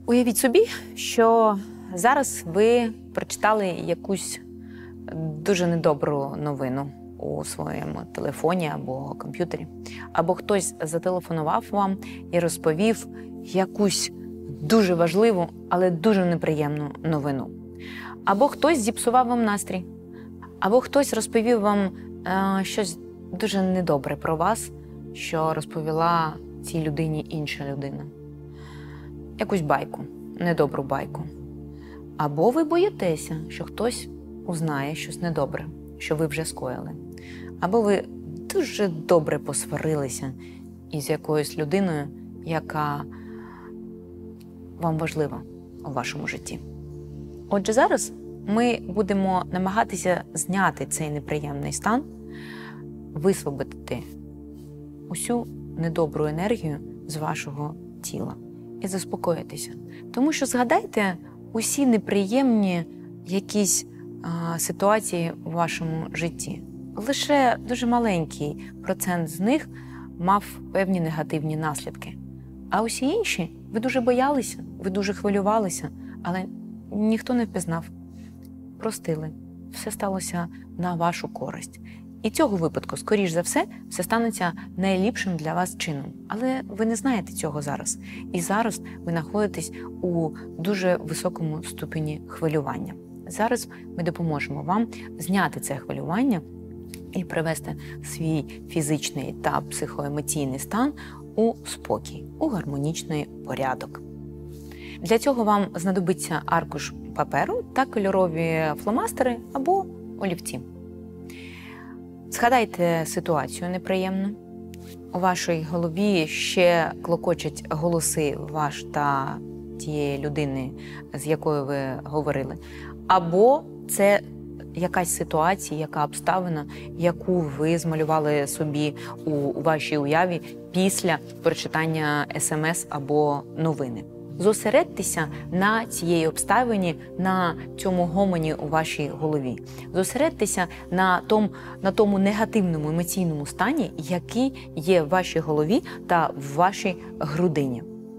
Уявіть собі, що зараз ви прочитали якусь дуже недобру новину у своєму телефоні або комп'ютері. Або хтось зателефонував вам і розповів якусь дуже важливу, але дуже неприємну новину. Або хтось зіпсував вам настрій. Або хтось розповів вам щось дуже недобре про вас, що розповіла цій людині інша людина. Якусь байку, недобру байку. Або ви боїтеся, що хтось узнає щось недобре, що ви вже скоїли. Або ви дуже добре посварилися із якоюсь людиною, яка вам важлива у вашому житті. Отже, зараз ми будемо намагатися зняти цей неприємний стан, висвободити усю недобру енергію з вашого тіла і заспокоїтися. Тому що згадайте усі неприємні якісь ситуації у вашому житті. Лише дуже маленький процент з них мав певні негативні наслідки. А усі інші, ви дуже боялися, ви дуже хвилювалися, але ніхто не впізнав. Простили. Все сталося на вашу користь. І цього випадку, скоріш за все станеться найліпшим для вас чином. Але ви не знаєте цього зараз. І зараз ви знаходитесь у дуже високому ступені хвилювання. Зараз ми допоможемо вам зняти це хвилювання і привести свій фізичний та психоемоційний стан у спокій, у гармонічний порядок. Для цього вам знадобиться аркуш паперу та кольорові фломастери або олівці. Згадайте ситуацію неприємну. У вашій голові ще клокочуть голоси ваш та тієї людини, з якою ви говорили. Або це якась ситуація, яка обставина, яку ви змалювали собі у вашій уяві після прочитання смс або новини. Зосередьтеся на цієї обставині, на цьому гомоні у вашій голові. Зосередьтеся на тому негативному емоційному стані, який є в вашій голові та в вашій грудині.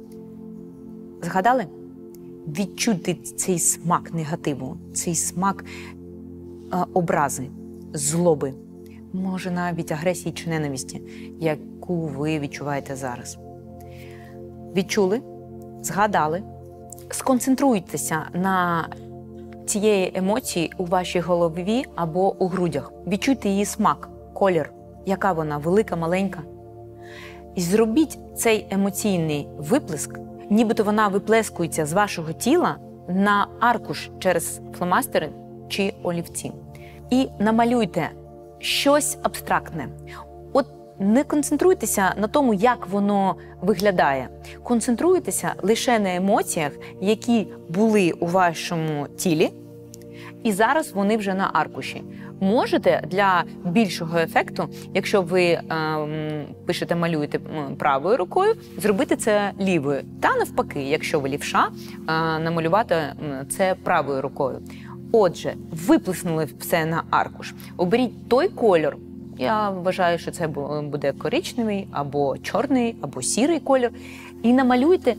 Згадали? Відчуйте цей смак негативу, цей смак образи, злоби, може навіть агресії чи ненависті, яку ви відчуваєте зараз. Відчули? Згадали? Сконцентруйтеся на цієї емоції у вашій голові або у грудях. Відчуйте її смак, колір, яка вона, велика, маленька. І зробіть цей емоційний виплеск, нібито вона виплескується з вашого тіла на аркуш через фломастери чи олівці. І намалюйте щось абстрактне. От не концентруйтеся на тому, як воно виглядає. Концентруйтеся лише на емоціях, які були у вашому тілі, і зараз вони вже на аркуші. Можете для більшого ефекту, якщо ви пишете, малюєте правою рукою, зробити це лівою. Та навпаки, якщо ви лівша, намалювати це правою рукою. Отже, виплеснули все на аркуш. Оберіть той кольор. Я вважаю, що це буде коричневий, або чорний, або сірий кольор. І намалюйте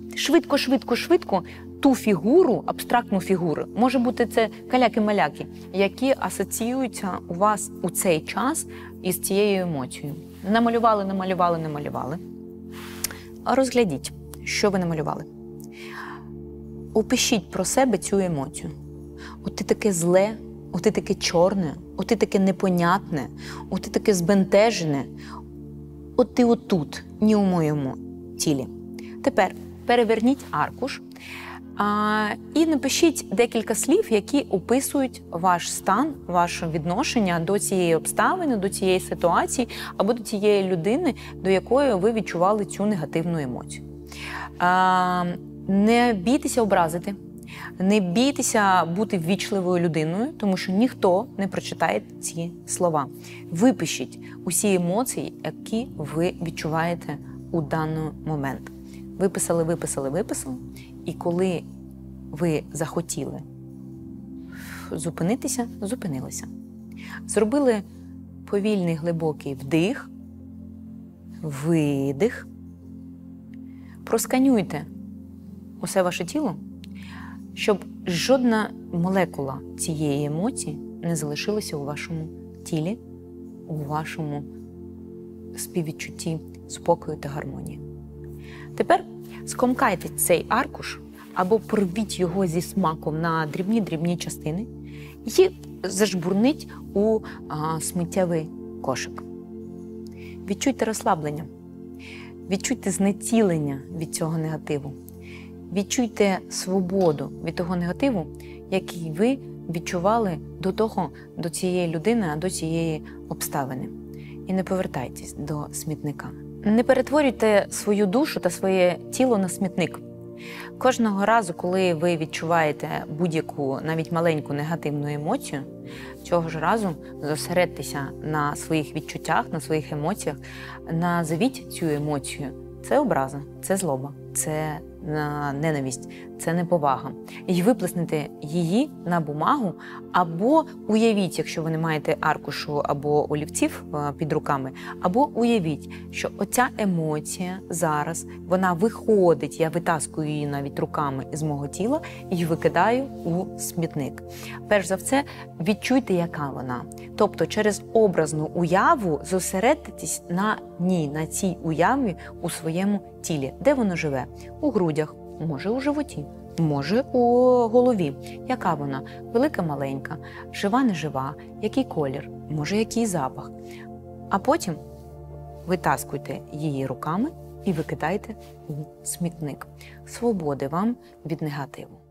швидко ту фігуру, абстрактну фігуру. Може бути, це каляки-маляки, які асоціюються у вас у цей час із цією емоцією. Намалювали. Розглядіть, що ви намалювали. Опишіть про себе цю емоцію. От ти таке зле, от ти таке чорне, от ти таке непонятне, от ти таке збентежене. От ти отут, ні у моєму тілі. Тепер переверніть аркуш і напишіть декілька слів, які описують ваш стан, ваше відношення до цієї обставини, до цієї ситуації або до тієї людини, до якої ви відчували цю негативну емоцію. Не бійтеся образити. Не бійтеся бути ввічливою людиною, тому що ніхто не прочитає ці слова. Випишіть усі емоції, які ви відчуваєте у даний момент. Виписали. І коли ви захотіли зупинитися, зупинилися. Зробили повільний глибокий вдих, видих. Просканюйте усе ваше тіло, щоб жодна молекула цієї емоції не залишилася у вашому тілі, у вашому співвідчутті спокою та гармонії. Тепер скомкайте цей аркуш або порвіть його зі смаком на дрібні-дрібні частини і зажбурніть у сміттєвий кошик. Відчуйте розслаблення, відчуйте знецілення від цього негативу, відчуйте свободу від того негативу, який ви відчували до цієї людини, до цієї обставини. І не повертайтесь до смітника. Не перетворюйте свою душу та своє тіло на смітник. Кожного разу, коли ви відчуваєте будь-яку, навіть маленьку негативну емоцію, цього ж разу зосередьтеся на своїх відчуттях, на своїх емоціях, назовіть цю емоцію. Це образа, це злоба, це ненависть, це неповага. І виплеснете її на бумагу, або уявіть, якщо ви не маєте аркушу або олівців під руками, або уявіть, що оця емоція зараз, вона виходить, я витаскую її навіть руками з мого тіла і викидаю у смітник. Перш за все, відчуйте, яка вона. Тобто через образну уяву зосередитесь на ній, на цій уяві у своєму тілі. Де воно живе? У грудях, може у животі, може у голові. Яка вона? Велика, маленька, жива, не жива, який колір, може який запах. А потім витаскуйте її руками і викидайте у смітник. Свободи вам від негативу.